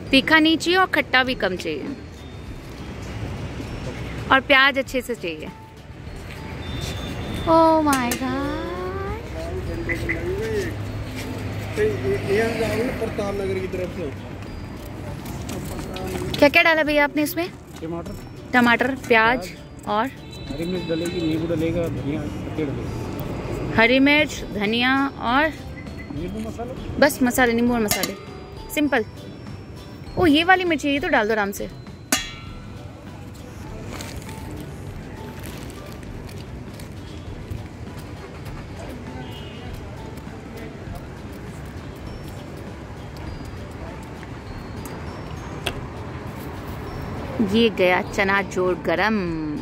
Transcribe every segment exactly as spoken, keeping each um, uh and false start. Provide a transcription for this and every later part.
तीखा नहीं चाहिए और खट्टा भी कम चाहिए, और प्याज अच्छे से चाहिए। Oh my God, Pratap Nagar की तरफ से। क्या क्या डाला भैया आपने इसमें? टमाटर, टमाटर, प्याज और हरी मिर्च डलेगी, नींबू डलेगा, धनिया डलेगा, हरी मिर्च, धनिया और नींबू मसाला, बस मसाले, नींबू और मसाले, सिंपल। ओ ये वाली मिर्ची, ये तो डाल दो आराम से। ये गया चना जोर गरम।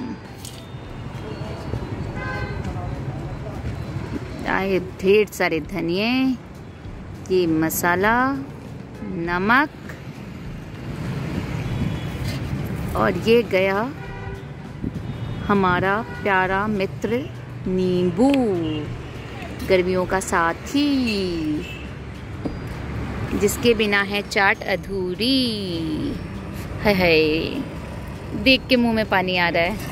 आए ढेर सारे धनिये, ये मसाला, नमक, और ये गया हमारा प्यारा मित्र नींबू, गर्मियों का साथी, जिसके बिना है चाट अधूरी। है है, देख के मुंह में पानी आ रहा है।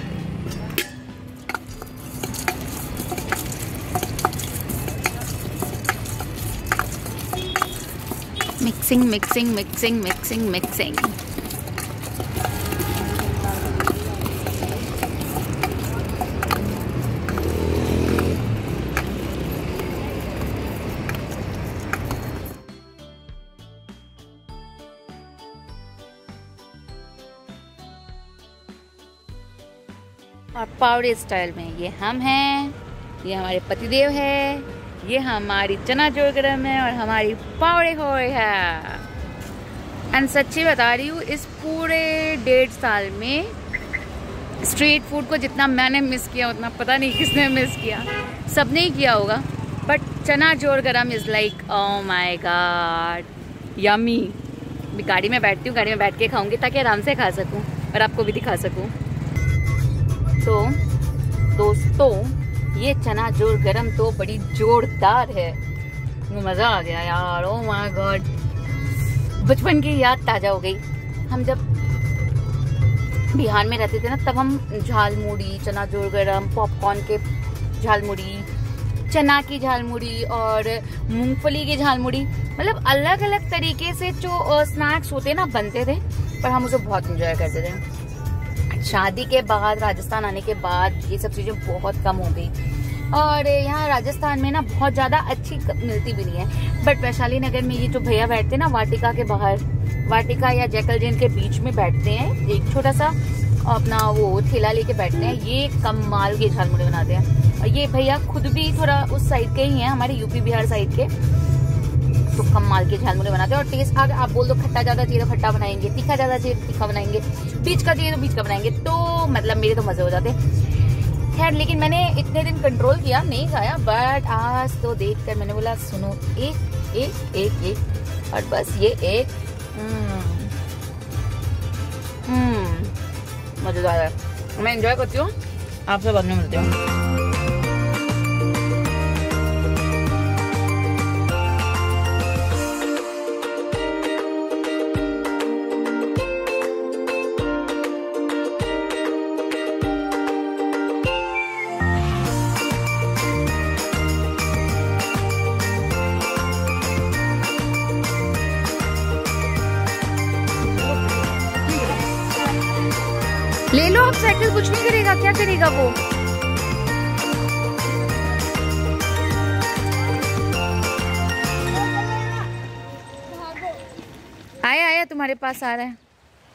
Mixing mixing mixing mixing mixing. और पावड़े स्टाइल में ये हम हैं, ये हमारे पतिदेव है, ये हमारी चना जोर गरम है, और हमारी पावड़े हो है। एंड सच्ची बता रही हूँ, इस पूरे डेढ़ साल में स्ट्रीट फूड को जितना मैंने मिस किया उतना पता नहीं किसने मिस किया। सबने ही किया होगा, but chana jor garam is like oh my God yummy. गाड़ी में बैठती हूँ, गाड़ी में बैठ के खाऊंगी ताकि आराम से खा सकूँ और आपको भी दिखा सकूँ। तो दोस्तों, ये चना जोर गरम तो बड़ी जोरदार है, मज़ा आ गया यार। ओह माय गॉड, बचपन की याद ताज़ा हो गई। हम जब बिहार में रहते थे ना, तब हम झालमुड़ी, चना जोर गरम, पॉपकॉर्न के झालमुड़ी, चना की झालमुड़ी और मूंगफली की झालमुड़ी, मतलब अलग अलग तरीके से जो स्नैक्स होते ना बनते थे, पर हम उसे बहुत एंजॉय करते थे। शादी के बाद, राजस्थान आने के बाद ये सब चीज़ें बहुत कम हो गई, और यहाँ राजस्थान में ना बहुत ज़्यादा अच्छी मिलती भी नहीं है। बट वैशाली नगर में ये जो भैया बैठते हैं ना, वाटिका के बाहर, वाटिका या जैकल जेन के बीच में बैठते हैं, एक छोटा सा अपना वो ठेला लेके बैठते हैं, ये कमाल के झालमुड़ी बनाते हैं। और ये भैया खुद भी थोड़ा उस साइड के ही हैं, हमारे यूपी बिहार साइड के, तो कमाल के झालमुड़ी बनाते हैं। और टेस्ट अगर आप बोल दो खट्टा ज्यादा चाहिए तो खट्टा बनाएंगे, तीखा ज्यादा चाहिए तो तीखा बनाएंगे, बीच का चाहिए तो बीच का बनाएंगे, तो मतलब मेरे तो मजे हो जाते। खैर, लेकिन मैंने इतने दिन कंट्रोल किया, नहीं खाया, बट आज तो देखकर मैंने बोला सुनो, एक एक एक एक और बस ये एक मजेदार है। मैं एंजॉय करती हूँ, आपसे बाद में मिलती हूँ। ले लो अब, साइकिल कुछ नहीं करेगा, क्या करेगा वो। आया आया तुम्हारे पास आ रहा है।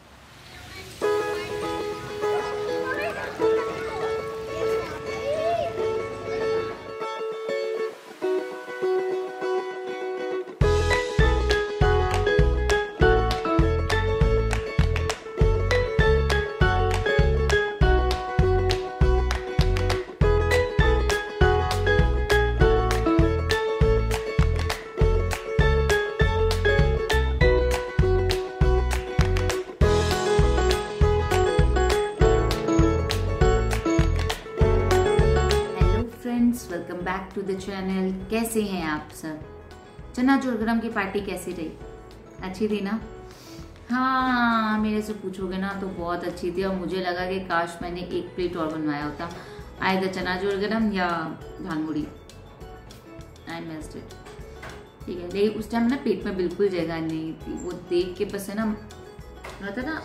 Welcome back to the channel. कैसे हैं आप सब? चना जोर गरम की पार्टी कैसी रही? अच्छी थी ना? हाँ, मेरे से पूछोगे ना तो बहुत अच्छी थी और मुझे लगा कि काश मैंने एक प्लेट और बनवाया होता, आए चना जोर गरम या झालमुड़ी। I missed it. ठीक है, लेकिन उस टाइम ना पेट में बिल्कुल जगह नहीं थी। वो देख के बस है ना रहता ना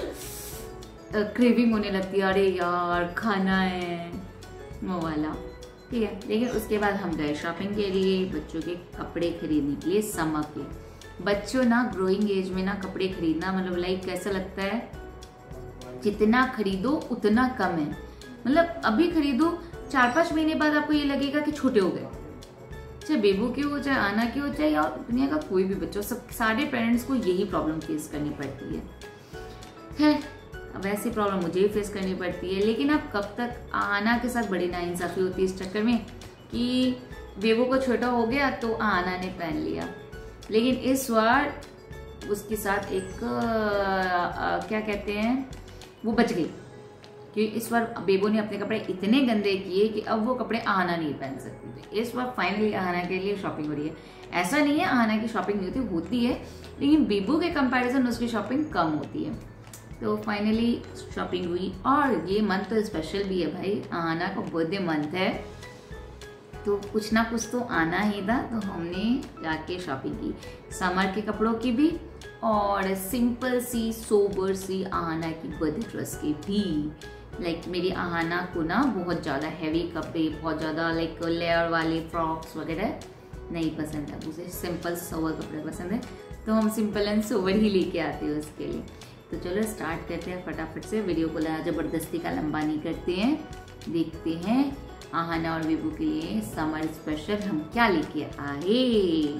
क्रेविंग होने लगती है, अरे यार खाना है वो वाला। ठीक है, लेकिन उसके बाद हम गए शॉपिंग के लिए, बच्चों के कपड़े खरीदने के लिए समर के। बच्चों ना ग्रोइंग एज में ना कपड़े खरीदना मतलब लाइक कैसा लगता है, जितना खरीदो उतना कम है। मतलब अभी खरीदो, चार पांच महीने बाद आपको ये लगेगा कि छोटे हो गए। चाहे बेबू के हो, चाहे आना के हो, चाहे या दुनिया का कोई भी बच्चा, सब सारे पेरेंट्स को यही प्रॉब्लम फेस करनी पड़ती है। है अब ऐसी प्रॉब्लम मुझे भी फेस करनी पड़ती है। लेकिन अब कब तक आना के साथ बड़ी नाइंसाफी होती है इस चक्कर में कि बेबू को छोटा हो गया तो आना ने पहन लिया। लेकिन इस बार उसके साथ एक आ, आ, क्या कहते हैं, वो बच गई, क्योंकि इस बार बेबो ने अपने कपड़े इतने गंदे किए कि अब वो कपड़े आहाना नहीं पहन सकती थी। इस बार फाइनली आहाना के लिए शॉपिंग हो रही है। ऐसा नहीं है आहाना की शॉपिंग नहीं होती, होती है, लेकिन बेबो के कंपैरिजन उसकी शॉपिंग कम होती है। तो फाइनली शॉपिंग हुई। और ये मंथ तो स्पेशल भी है भाई, आहाना का बर्थडे मंथ है, तो कुछ ना कुछ तो आना ही था। तो हमने जाके शॉपिंग की, समर के कपड़ों की भी और सिंपल सी सोबर सी आहाना की बर्थडे ड्रेस की भी। लाइक मेरी आहाना को ना बहुत ज़्यादा हैवी कपड़े, बहुत ज़्यादा लाइक लेयर वाले फ्रॉक्स वगैरह नहीं पसंद है, उसे सिंपल सोबर कपड़े पसंद है। तो हम सिंपल एंड सोबर ही लेके आते हैं उसके लिए। तो चलो स्टार्ट करते हैं फटाफट से, वीडियो को ज़बरदस्ती का लंबा नहीं करते हैं। देखते हैं आहाना और बेबू के लिए समर स्पेशल हम क्या लेके आए।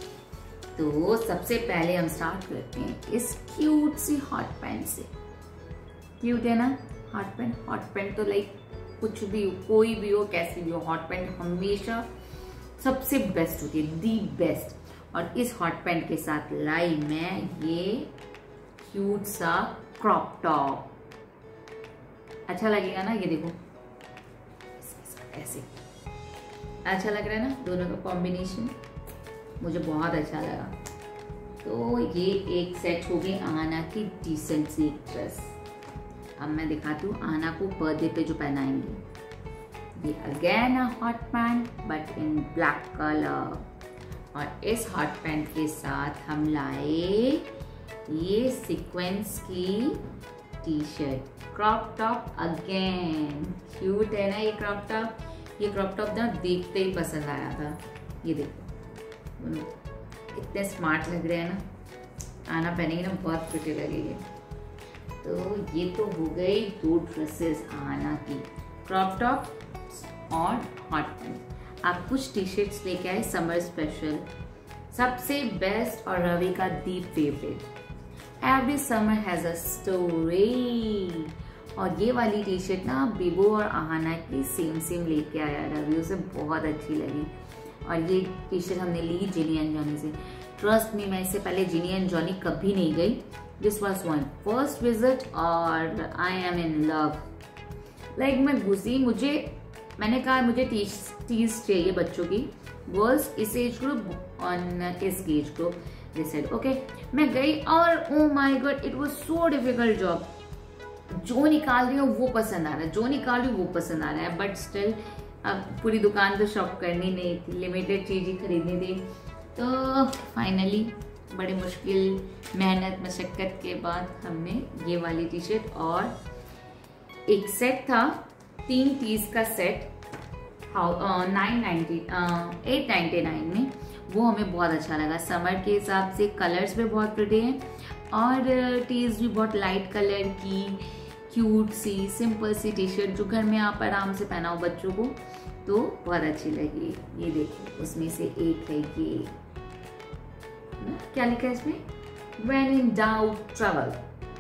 तो सबसे पहले हम स्टार्ट करते हैं इस क्यूट सी हॉट पैंट से। क्यूट है ना हॉट पैंट। हॉट पैंट तो लाइक कुछ भी हो, कोई भी हो, कैसी भी हो, हॉट पैंट हमेशा सबसे बेस्ट होती है, दी बेस्ट। और इस हॉट पैंट के साथ लाई मैं ये क्यूट सा क्रॉप टॉप। अच्छा लगेगा ना, ये देखो ऐसे अच्छा लग रहा है ना, दोनों का कॉम्बिनेशन मुझे बहुत अच्छा लगा। तो ये एक सेट हो गई आहाना की डिसेंट सी ड्रेस। अब मैं दिखाती हूँ आहाना को बर्थडे पे जो पहनाएंगे। ये again a hot pant but in black colour. और इस हॉट पैंट के साथ हम लाए ये सीक्वेंस की T shirt, crop top again. Cute है ना ये क्रॉप टॉप। ये क्रॉप टॉप ना देखते ही पसंद आया था। ये देखो कितने स्मार्ट लग रहे हैं ना, आना पहनेगी ना बहुत प्रिटी लगेगी। तो ये तो हो गई दो ड्रेसेस आना की, क्रॉप टॉप और हॉट पैंट। आप कुछ टी शर्ट्स लेके आए समर स्पेशल, सबसे बेस्ट और रवि का दी favourite. Every summer has a story. और ये वाली टी शर्ट ना बेबो और आहाना की सेम सेम लेके आया रवि, उसे बहुत अच्छी लगी। और ये टी शर्ट हमने ली जिनी एंड जॉनी से। ट्रस्ट मी, मैं इससे पहले जिनी एंड जॉनी कभी नहीं गई। This was one first visit और I am in love. Like मैं घुसी, मुझे मैंने कहा मुझे टीज टीज चाहिए बच्चों की, गर्ल्स इस एज ग्रुप और इस age group. They said okay. मैं गई और oh my God it was so difficult job. जो निकाल रही हूँ वो पसंद आ रहा है, जो निकाल रही हूँ वो पसंद आ रहा है, बट स्टिल अब पूरी दुकान तो शॉप करनी नहीं थी, लिमिटेड चीज ही खरीदनी थी। तो फाइनली बड़ी मुश्किल मेहनत मशक्कत के बाद हमने ये वाली टी शर्ट और एक सेट था तीन पीस का set nine ninety eight ninety nine में, वो हमें बहुत अच्छा लगा। समर के हिसाब से कलर्स भी बहुत प्रिटी हैं और टीज भी बहुत लाइट कलर की, क्यूट सी सिंपल सी टी शर्ट जो घर में आप आराम से पहनाओ बच्चों को, तो बहुत अच्छी लगी। ये देखो उसमें से एक है ये, क्या लिखा है इसमें, When in doubt travel।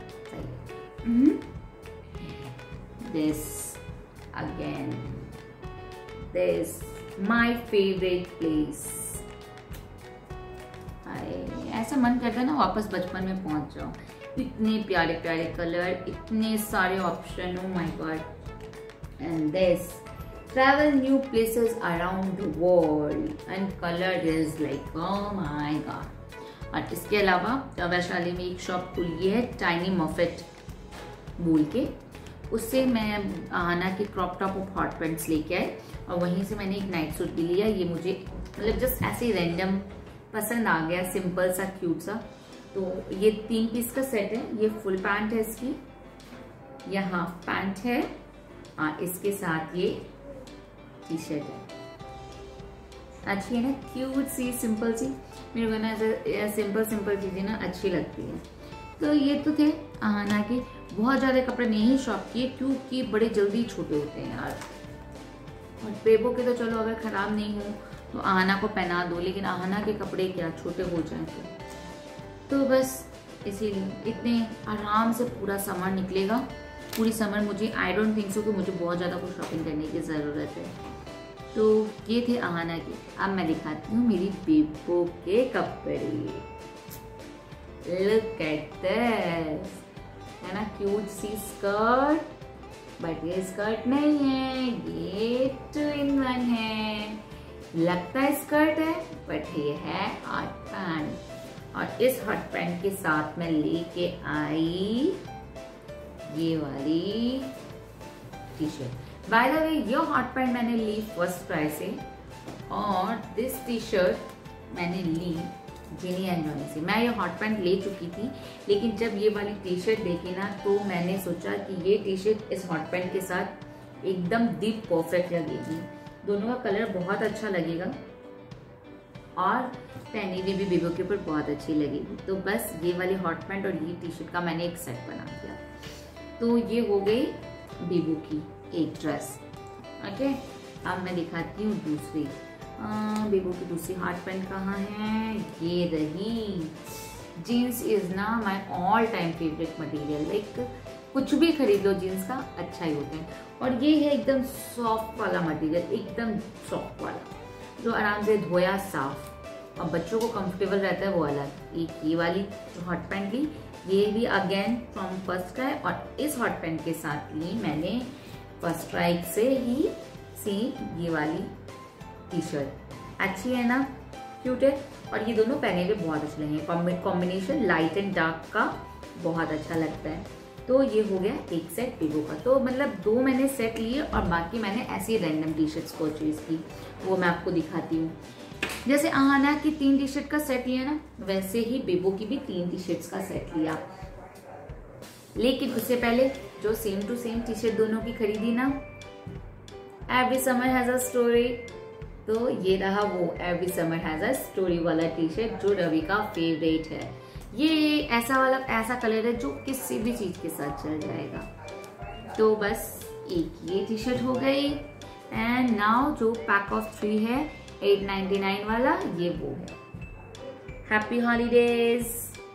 This again, this my favorite place। ऐसा मन करता है ना वापस बचपन में पहुंच जाओ। इतने प्यारे प्यारे कलर, इतने सारे option, oh my God. And this travel new places around the world and color is like oh my god। और इसके अलावा वैशाली में एक शॉप खुली है टाइनी मॉफेट बोल के, उससे मैं आना के क्रॉप टॉप और हॉट पैंट्स लेके आए और वहीं से मैंने एक नाइट सूट भी लिया। ये मुझे मतलब जस्ट ऐसे ही रैंडम पसंद आ गया, सिंपल सा क्यूट सा। तो ये तीन पीस का सेट है, ये फुल पैंट है इसकी, यह हाफ पैंट है और इसके साथ ये टी शर्ट है। अच्छी है ना, क्यूट सी सिंपल सी, मेरे को ना सिंपल सिंपल चीजें ना अच्छी लगती है। तो ये तो थे आहाना के, बहुत ज्यादा कपड़े नहीं शॉप किए क्योंकि बड़े जल्दी छोटे होते हैं यार। और बेबो के तो चलो अगर खराब नहीं हो तो आहाना को पहना दो, लेकिन आहाना के कपड़े क्या छोटे हो जाए तो तो बस इसीलिए इतने आराम से पूरा समर निकलेगा। पूरी समर मुझे आई डोंट थिंक सो कि मुझे बहुत ज़्यादा कुछ शॉपिंग करने की ज़रूरत है। तो ये थे आहाना के। अब मैं दिखाती हूँ मेरी बेबो के कपड़े। लुक एट दिस, है ना क्यूट सी स्कर्ट, बट ये स्कर्ट नहीं है, ये टू इन वन है। लगता है स्कर्ट है बट ये है हॉट पैंट। और इस हॉट पैंट के साथ मैं लेके आई ये वाली T shirt. By the way ये हॉट पैंट मैंने ली फर्स्ट क्राई से और दिस टी शर्ट मैंने ली जिनी एंड जॉनी से। मैं ये हॉट पैंट ले चुकी थी, लेकिन जब ये वाली टी शर्ट देखी ना तो मैंने सोचा कि ये टी शर्ट इस हॉट पैंट के साथ एकदम दीप परफेक्ट लगेगी। दोनों का कलर बहुत अच्छा लगेगा और पहनी हुई भी बेबो के ऊपर बहुत अच्छी लगेगी। तो बस ये वाली हॉट पैंट और ये टी शर्ट का मैंने एक सेट बना दिया। तो ये हो गई बेबो की एक ड्रेस। ओके, अब मैं दिखाती हूँ दूसरी। बेबो की दूसरी हॉट पैंट कहाँ है, ये रही। जीन्स इज ना my all time favourite material. Like कुछ भी खरीद लो जीन्स का अच्छा ही होता है। और ये है एकदम सॉफ्ट वाला मटेरियल, एकदम सॉफ्ट वाला जो आराम से धोया साफ और बच्चों को कंफर्टेबल रहता है वो अलग। एक ये वाली जो हॉट पैंट ली, ये भी अगेन फ्रॉम फर्स्ट क्राई, और इस हॉट पैंट के साथ ली मैंने फर्स्ट क्राई से ही सेम ये वाली टी शर्ट। अच्छी है ना, क्यूट है। और ये दोनों पहने हुए बहुत अच्छे लगे, कॉम्बिनेशन लाइट एंड डार्क का बहुत अच्छा लगता है। तो ये हो गया एक सेट बेबो का। तो मतलब दो मैंने सेट लिए और बाकी मैंने ऐसी रैंडम टी शर्ट्स परचेज की, वो मैं आपको दिखाती हूँ। जैसे आहाना की तीन टी शर्ट का सेट लिया ना, वैसे ही बेबो की भी तीन टी शर्ट्स का सेट लिया। लेकिन उससे पहले जो same to same T shirt दोनों की खरीदी ना, every summer has a story, तो ये रहा वो every summer has a story वाला टी शर्ट जो रवि का फेवरेट है। ये ऐसा वाला ऐसा कलर है जो किसी भी चीज के साथ चल जाएगा। तो बस एक ये टी शर्ट हो गई। एंड नाउ जो पैक ऑफ थ्री है एट नाइन्टी नाइन वाला, ये वो है। Happy holidays.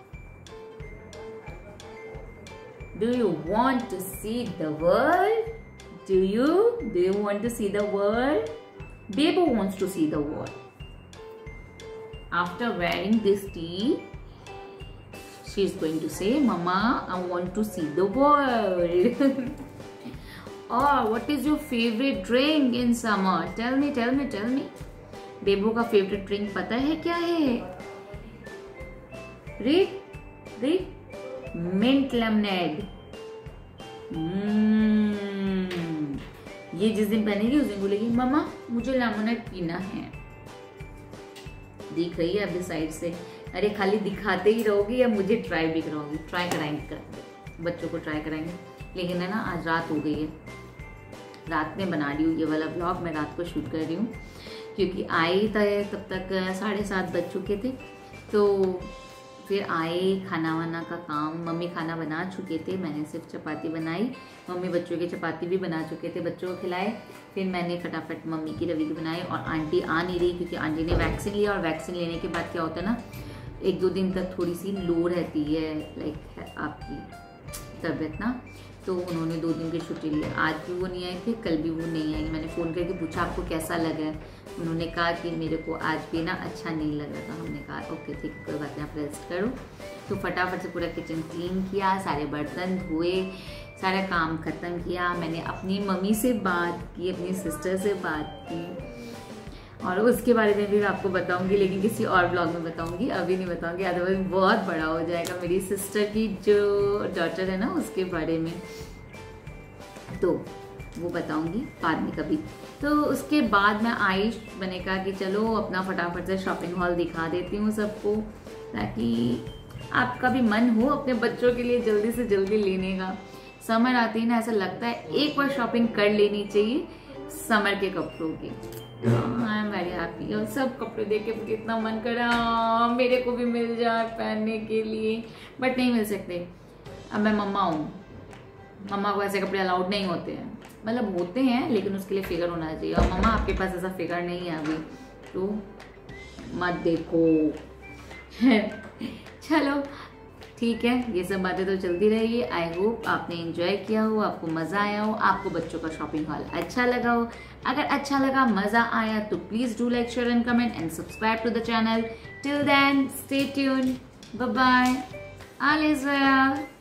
Do you want to see the world? Do you do you want to see the world? Bebo wants to see the world. After wearing this tee, she is going to say, "Mama, I want to see the world." Oh, what is your favorite drink in summer? Tell me, tell me, tell me. Bebo का favorite drink पता है क्या है? Read, read. Mint lemonade. Hmm. ये जिस दिन पहनेगी उस दिन बोलेगी मम्मा मुझे लेमनेड पीना है। दिख रही है अभी साइड से। अरे खाली दिखाते ही रहोगी या मुझे ट्राई भी कराओगी? ट्राई कराएंगे, कर बच्चों को ट्राई कराएंगे। लेकिन है ना, आज रात हो गई है, रात में बना रही हूँ ये वाला ब्लॉग, मैं रात को शूट कर रही हूँ क्योंकि आई तब तक साढ़े सात बज चुके थे। तो फिर आए, खाना वाना का काम, मम्मी खाना बना चुके थे, मैंने सिर्फ चपाती बनाई। मम्मी बच्चों की चपाती भी बना चुके थे, बच्चों को खिलाए। फिर मैंने फटाफट मम्मी की रवि की बनाई। और आंटी आ नहीं रही क्योंकि आंटी ने वैक्सीन लिया, और वैक्सीन लेने के बाद क्या होता है ना, एक दो दिन तक थोड़ी सी लो रहती है लाइक आपकी तबीयत ना। तो उन्होंने दो दिन की छुट्टी ली। आज भी वो नहीं आए थे, कल भी वो नहीं आई। मैंने फ़ोन करके पूछा आपको कैसा लगा है, उन्होंने कहा कि मेरे को आज भी ना अच्छा नहीं लग रहा था। हमने कहा ओके ठीक है, कोई बात नहीं, आप रेस्ट करो। तो फटाफट से पूरा किचन क्लीन किया, सारे बर्तन धोए, सारा काम ख़त्म किया। मैंने अपनी मम्मी से बात की, अपनी सिस्टर से बात की, और उसके बारे में भी मैं आपको बताऊंगी, लेकिन किसी और ब्लॉग में बताऊंगी, अभी नहीं बताऊंगी, अदरवाइज बहुत बड़ा हो जाएगा। मेरी सिस्टर की जो डॉटर है ना उसके बारे में, तो वो बताऊंगी बाद में कभी। तो उसके बाद मैं आई, मैंने कहा कि चलो अपना फटाफट से शॉपिंग हॉल दिखा देती हूँ सबको, ताकि आपका भी मन हो अपने बच्चों के लिए जल्दी से जल्दी लेने का। समर आती है ना, ऐसा लगता है एक बार शॉपिंग कर लेनी चाहिए समर के कपड़ों की। I am very happy. और सब कपड़े देख के मुझे इतना मन करा मेरे को भी मिल जाए पहनने के लिए, बट नहीं मिल सकते। अब मैं मम्मा हूँ, मम्मा को ऐसे कपड़े अलाउड नहीं होते हैं, मतलब होते हैं लेकिन उसके लिए फिगर होना चाहिए, और मम्मा आपके पास ऐसा फिगर नहीं है अभी, तो मत देखो। चलो ठीक है, ये सब बातें तो चलती रहेगी। आई होप आपने एंजॉय किया हो, आपको मज़ा आया हो, आपको बच्चों का शॉपिंग हॉल अच्छा लगा हो। अगर अच्छा लगा, मज़ा आया, तो please do like, share and comment and subscribe to the channel. Till then stay tuned, bye bye, all is well.